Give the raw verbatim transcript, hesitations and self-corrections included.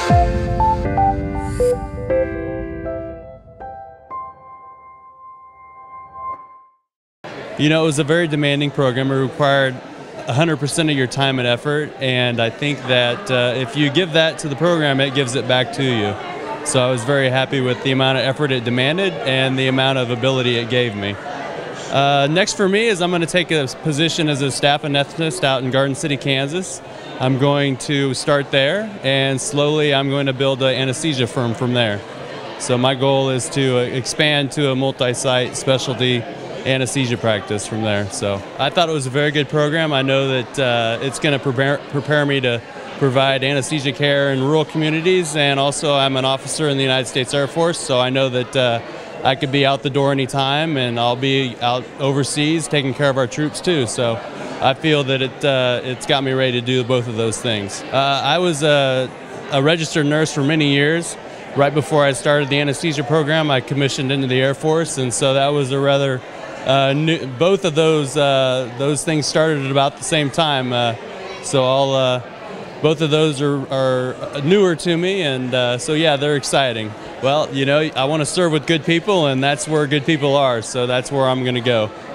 You know, it was a very demanding program. It required one hundred percent of your time and effort, and I think that uh, if you give that to the program, it gives it back to you. So I was very happy with the amount of effort it demanded and the amount of ability it gave me. Uh, next for me is I'm going to take a position as a staff anesthetist out in Garden City, Kansas. I'm going to start there, and slowly I'm going to build an anesthesia firm from there. So my goal is to expand to a multi-site specialty anesthesia practice from there. So I thought it was a very good program. I know that uh, it's going to prepare, prepare me to provide anesthesia care in rural communities, and also I'm an officer in the United States Air Force, so I know that uh, I could be out the door anytime, and I'll be out overseas taking care of our troops too. So I feel that it, uh, it's got me ready to do both of those things. Uh, I was a, a registered nurse for many years. Right before I started the anesthesia program, I commissioned into the Air Force, and so that was a rather Uh, new, both of those uh, those things started at about the same time, uh, so I'll uh, both of those are, are newer to me, and uh, so yeah, they're exciting. Well, you know, I want to serve with good people, and that's where good people are, so that's where I'm going to go.